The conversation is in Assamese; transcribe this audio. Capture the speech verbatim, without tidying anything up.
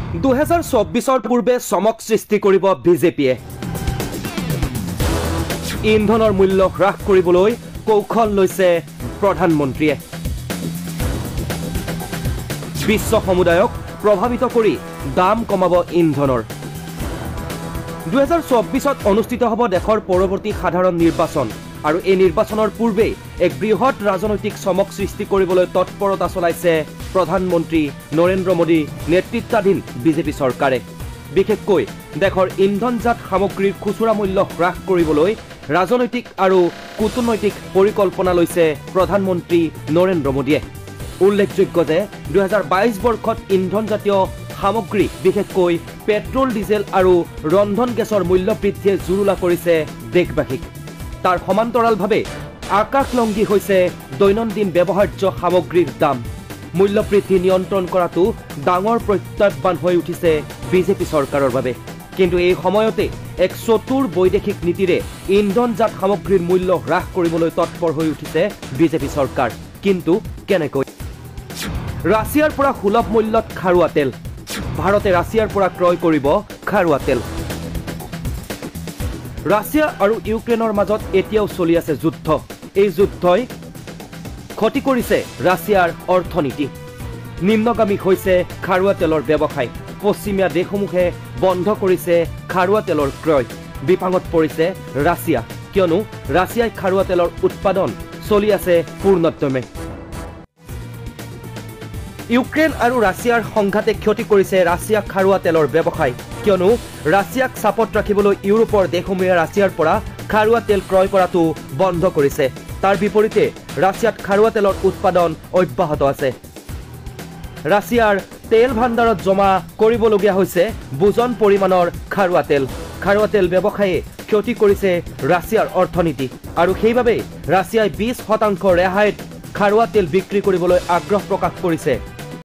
দুহেজাৰ চৌব্বিছৰ পূৰ্বে চমক সৃষ্টি কৰিব বিজেপিয়ে। ইন্ধনৰ মূল্য হ্ৰাস কৰিবলৈ কৌশল লৈছে প্ৰধানমন্ত্ৰীয়ে। বিশ্ব সমুদায়ক প্ৰভাৱিত কৰি দাম কমাব ইন্ধনৰ। দুহেজাৰ চৌব্বিছত অনুষ্ঠিত হ'ব দেশৰ পৰৱৰ্তী সাধাৰণ নিৰ্বাচন আৰু এই নিৰ্বাচনৰ পূৰ্বে এক বৃহৎ ৰাজনৈতিক চমক সৃষ্টি কৰিবলৈ তৎপৰতা চলাইছে প্ৰধানমন্ত্ৰী নৰেন্দ্ৰ মোদী নেতৃত্বাধীন বিজেপি চৰকাৰে। বিশেষকৈ দেশৰ ইন্ধনজাত সামগ্ৰীৰ খুচুৰা মূল্য হ্ৰাস কৰিবলৈ ৰাজনৈতিক আৰু কূটনৈতিক পৰিকল্পনা লৈছে প্ৰধানমন্ত্ৰী নৰেন্দ্ৰ মোদীয়ে। উল্লেখযোগ্য যে দুহেজাৰ বাইছ বৰ্ষত ইন্ধনজাতীয় সামগ্ৰী বিশেষকৈ পেট্ৰল ডিজেল আৰু ৰন্ধন গেছৰ মূল্য বৃদ্ধিয়ে জুৰুলা কৰিছে দেশবাসীক। তাৰ সমান্তৰালভাৱে আকাশলংঘী হৈছে দৈনন্দিন ব্যৱহাৰ্য সামগ্ৰীৰ দাম। মূল্য বৃদ্ধি নিয়ন্ত্ৰণ কৰাটো ডাঙৰ প্ৰত্যাহ্বান হৈ উঠিছে বিজেপি চৰকাৰৰ বাবে। কিন্তু এই সময়তে এক চতুৰ বৈদেশিক নীতিৰে ইন্ধনজাত সামগ্ৰীৰ মূল্য হ্ৰাস কৰিবলৈ তৎপৰ হৈ উঠিছে বিজেপি চৰকাৰ। কিন্তু কেনেকৈ? ৰাছিয়াৰ পৰা সুলভ মূল্যত খাৰুৱা তেল। ভাৰতে ৰাছিয়াৰ পৰা ক্ৰয় কৰিব খাৰুৱা তেল। ৰাছিয়া আৰু ইউক্ৰেইনৰ মাজত এতিয়াও চলি আছে যুদ্ধ। এই যুদ্ধই ক্ষতি কৰিছে ৰাছিয়াৰ অৰ্থনীতি। নিম্নগামী হৈছে খাৰুৱা তেলৰ ব্যৱসায়। পশ্চিমীয়া দেশসমূহে বন্ধ কৰিছে খাৰুৱা তেলৰ ক্ৰয়। বিপাঙত পৰিছে ৰাছিয়া, কিয়নো ৰাছিয়াই খাৰুৱা তেলৰ উৎপাদন চলি আছে পূৰ্ণোদ্যমে। ইউক্ৰেইন আৰু ৰাছিয়াৰ সংঘাতে ক্ষতি কৰিছে ৰাছিয়াক খাৰুৱা তেলৰ ব্যৱসায়, কিয়নো ৰাছিয়াক চাপত ৰাখিবলৈ ইউৰোপৰ দেশসমূহে ৰাছিয়াৰ পৰা খাৰুৱা তেল ক্ৰয় কৰাটো বন্ধ কৰিছে। তাৰ বিপৰীতে ৰাছিয়াত খাৰুৱা তেলৰ উৎপাদন অব্যাহত আছে। ৰাছিয়াৰ তেল ভাণ্ডাৰত জমা কৰিবলগীয়া হৈছে বুজন পৰিমাণৰ খাৰুৱা তেল। খাৰুৱা তেল ব্যৱসায়ে ক্ষতি কৰিছে ৰাছিয়াৰ অৰ্থনীতি আৰু সেইবাবে ৰাছিয়াই বিছ শতাংশ ৰেহাইত খাৰুৱা তেল বিক্ৰী কৰিবলৈ আগ্ৰহ প্ৰকাশ কৰিছে